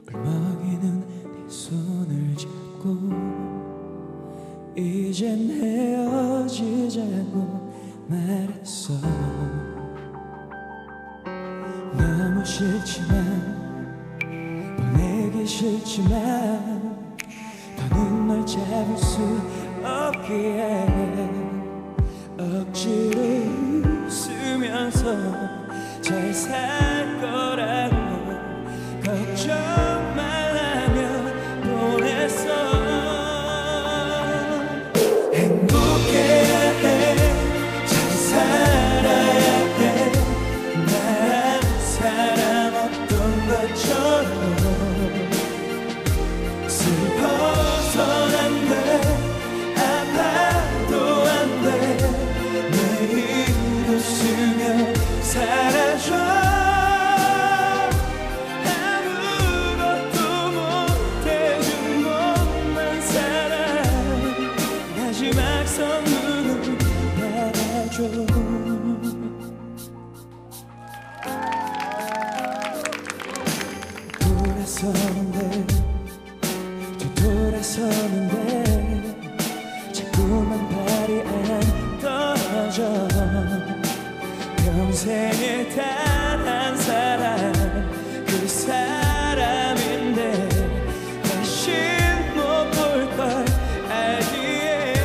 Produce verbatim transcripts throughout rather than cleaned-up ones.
울먹이는 네 손을 잡고 이젠 헤어지자고 말했어. 너무 싫지만 보내기 싫지만 더는 널 잡을 수 없기에 억지로 웃으면서 잘 살 거라고 걱정만 하며 보냈어. 행복해야 해, 잘 살아야 해, 난 사람 없던 것처럼. 슬퍼선 안 돼, 아파도 안 돼, 매일 웃으며 살아줘. 마지막 선물을 받아줘. 돌아서는데 또 돌아서는데 자꾸만 발이 안 떨어져. 평생에 단 한 사람, 그 사람인데 다시 못 볼 걸 알기에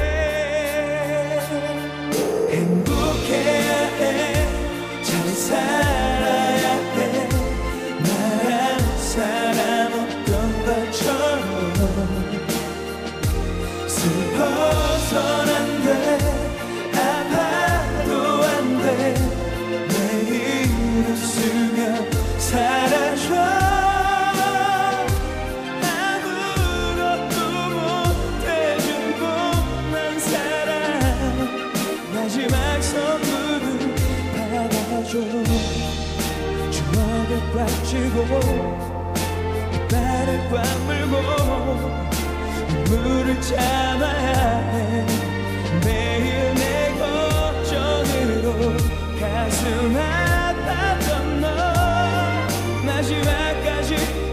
행복해야 해, 잘 살아야 해, 나란 사람 없던 것처럼. 슬퍼선 안 돼, 아파도 안 돼, 매일 웃으며 살아줘. 마지막 선물을 받아줘. 주먹을 꽉 쥐고 이빨을 꽉 물고 눈물을 참아야 해. 매일 내 걱정으로 가슴 아팠던 너 마지막까지